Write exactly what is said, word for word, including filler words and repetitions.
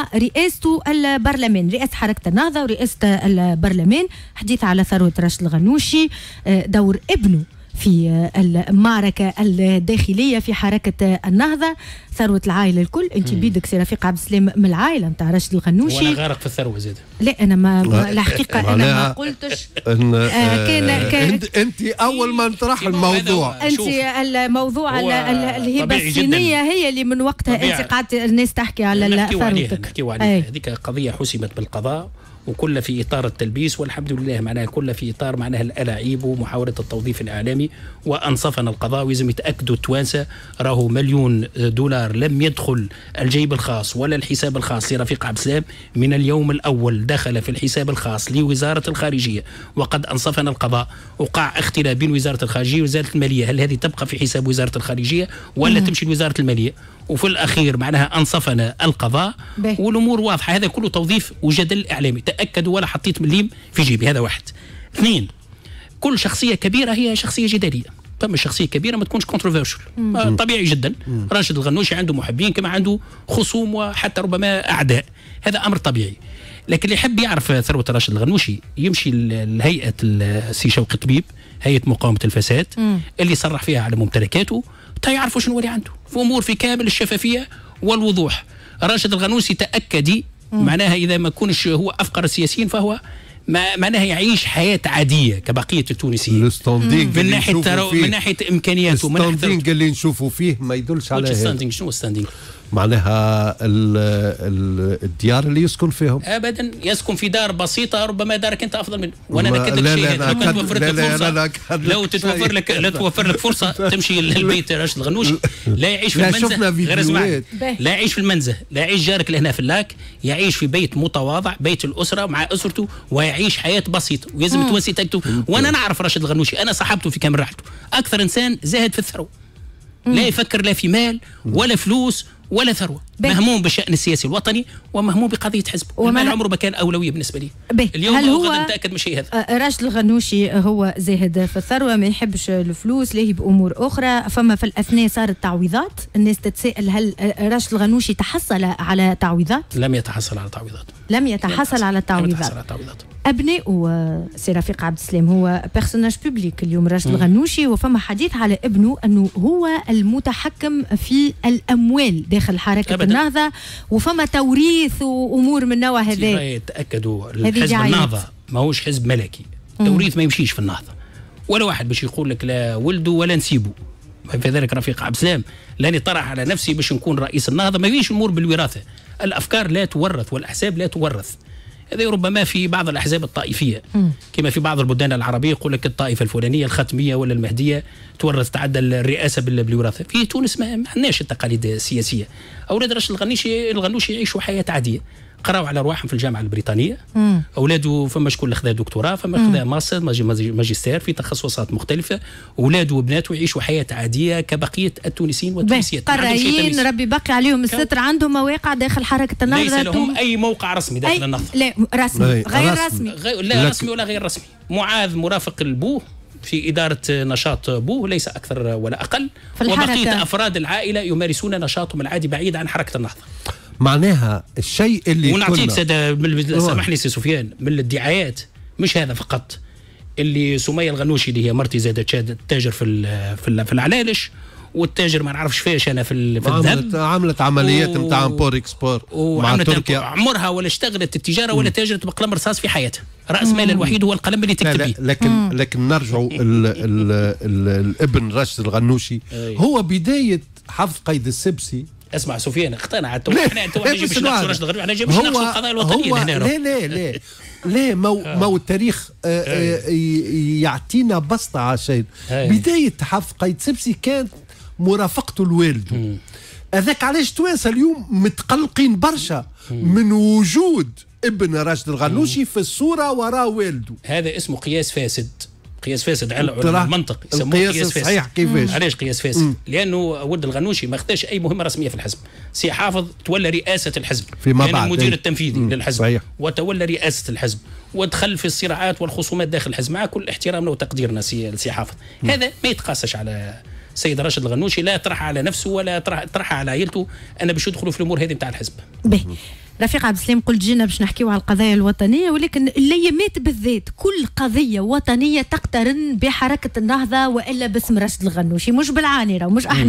رئاسته البرلمان، رئاسة حركة النهضة ورئاسة البرلمان. حديث على ثروة راشد الغنوشي، دور ابنه في المعركة الداخلية في حركة النهضة، ثروة العائلة الكل. انت بيدك سي رفيق عبد السلام من العائلة نتاع راشد الغنوشي. وانا غارق في الثروة زاد. لا انا ما الحقيقة انا ما قلتش. إن آه كان كان انت اول ما نطرح الموضوع، انت الموضوع الهبة الصينية هي اللي من وقتها انت قعدت الناس تحكي على ثروتك. نحكيو عليها، هذيك قضية حسمت بالقضاء وكل في إطار التلبيس، والحمد لله معناها كل في إطار معناها الألاعيب ومحاولة التوظيف الإعلامي. وأنصفنا القضاء، ويزم يتأكدوا التوانسة راهو مليون دولار لم يدخل الجيب الخاص ولا الحساب الخاص لرفيق عبد السلام من اليوم الأول، دخل في الحساب الخاص لوزارة الخارجية. وقد أنصفنا القضاء، وقع اختلاف بين وزارة الخارجية ووزارة المالية، هل هذه تبقى في حساب وزارة الخارجية ولا تمشي لوزارة المالية؟ وفي الأخير معناها أنصفنا القضاء بي. والأمور واضحة. هذا كله توظيف وجدل إعلامي، تأكدوا ولا حطيت مليم في جيبي. هذا واحد. اثنين، كل شخصية كبيرة هي شخصية جدلية. فما شخصية كبيرة ما تكونش كونتروفيرشل، طبيعي جدا. مم. راشد الغنوشي عنده محبين كما عنده خصوم وحتى ربما أعداء، هذا أمر طبيعي. لكن اللي يحب يعرف ثروة راشد الغنوشي يمشي لهيئة السي شوقي طبيب، هيئة مقاومة الفساد، مم. اللي صرح فيها على ممتلكاته، تا يعرفوا شنو اللي عنده في امور في كامل الشفافيه والوضوح. راشد الغنوشي تاكدي معناها اذا ما كونش هو افقر السياسيين فهو ما معناها يعيش حياه عاديه كبقيه التونسيين. من ناحيه من ناحيه امكانياته، من ناحيه اللي نشوفوا فيه ما يدلش على هذا. شنو الستاندينغ؟ معناها ال ال الديار اللي يسكن فيهم ابدا، يسكن في دار بسيطه، ربما دارك انت افضل منه. وانا نكدك شيء، لو كنت توفر لك فرصه، لو تتوفر لك لا توفر لك فرصه تمشي للبيت راشد الغنوشي، لا يعيش في المنزه غير اسمعني، لا يعيش في المنزه، لا يعيش جارك لهنا في اللاك، يعيش في بيت متواضع، بيت الاسره مع اسرته، ويعيش حياه بسيطه. ويلزم التوانسي تكتب. وانا نعرف راشد الغنوشي، انا صاحبته في كامل رحلته، اكثر انسان زاهد في الثروه، لا يفكر لا في مال ولا فلوس ولا ثروه، مهموم بالشأن السياسي الوطني ومهموم بقضيه حزبه. المال عمره ما كان اولويه بالنسبه لي. اليوم هل هو غدا نتاكد من شيء هذا. راشد الغنوشي هو زاهد في الثروه، ما يحبش الفلوس، لاهي بامور اخرى. فما في الاثناء صارت تعويضات، الناس تتساءل هل راشد الغنوشي تحصل على تعويضات؟ لم يتحصل على تعويضات. لم يتحصل على تعويضات. ابناء سي رفيق عبد السلام هو بيرسوناج بوبليك اليوم راشد الغنوشي، وفما حديث على ابنه انه هو المتحكم في الاموال داخل حركه أبداً. النهضه، وفما توريث وامور من النوع هذا. تاكدوا الحزب النهضه ماهوش حزب ملكي، التوريث ما يمشيش في النهضه، ولا واحد باش يقول لك لا ولده ولا نسيبه. في ذلك رفيق عبد السلام لاني طرح على نفسي باش نكون رئيس النهضه، ما يجيش الامور بالوراثه، الافكار لا تورث والاحزاب لا تورث. هذا ربما في بعض الاحزاب الطائفيه كما في بعض البلدان العربيه يقول لك الطائفه الفلانيه الختميه ولا المهديه تورث تعدى الرئاسه بالوراثه. في تونس ما عندناش التقاليد السياسيه. اولاد راشد الغنوشي الغنوشي يعيشوا حياه عاديه، قراوا على رواحهم في الجامعه البريطانيه. مم. اولاده فما شكون اللي خذا دكتوراه، فما خذا ماستر ماجستير في تخصصات مختلفه. اولاده وبناته يعيشوا حياه عاديه كبقيه التونسيين والتونسيات. قرايين ربي باقي عليهم الستر، عندهم مواقع داخل حركه النهضه. ليس لهم اي موقع رسمي داخل النهضه. لا رسمي غير رسمي, غير لا رسمي ولا غير رسمي. معاذ مرافق البوه في إدارة نشاط بوه ليس أكثر ولا أقل، وبقية أفراد العائلة يمارسون نشاطهم العادي بعيد عن حركة النهضة. معناها الشيء اللي ونعطيك سادة سامحني سي سفيان من الادعاءات، مش هذا فقط، اللي سمية الغنوشي اللي هي مرتي زادت تاجر في في في العلالش، والتاجر ما نعرفش فيش انا في في الذهب، عملت عمليات نتاع و... امبور اكسبور مع تركيا، عمرها ولا اشتغلت التجاره ولا تاجرت بقلم رصاص في حياتها. راس مالها الوحيد هو القلم اللي تكتب به. لكن مم. لكن نرجعوا الابن راشد الغنوشي هو بدايه حفظ قيد السبسي. اسمع سفيان اقتنعت، احنا انت واحد يجيب نقص راشد الغنوشي، احنا نجيب نقص القضايا الوطنيه هنا. لا لا لا لا مو مو التاريخ يعطينا بسطه على شيء. بدايه حفظ قيد سبسي كانت مرافقته لوالده. هذاك علاش توانسه اليوم متقلقين برشا من وجود ابن راشد الغنوشي في الصوره وراء والده. هذا اسمه قياس فاسد، قياس فاسد على المنطق يسموه قياس فاسد. صحيح كيفاش؟ علاش قياس فاسد؟ مم. لانه ولد الغنوشي ما خداش اي مهمه رسميه في الحزب. سي حافظ تولى رئاسه الحزب فيما بعد، كان المدير التنفيذي مم. للحزب. صحيح. وتولى رئاسه الحزب ودخل في الصراعات والخصومات داخل الحزب، مع كل احترامنا وتقديرنا سي سي حافظ. مم. هذا ما يتقاسش على السيد راشد الغنوشي، لا طرح على نفسه ولا طرح طرح على عائلته. انا باش يدخلوا في الامور هذه نتاع الحزب. به رفيق عبد السلام قلت جينا باش نحكيو على القضايا الوطنيه، ولكن الايامات بالذات كل قضيه وطنيه تقترن بحركه النهضه والا باسم راشد الغنوشي، مش بالعاني، مش احنا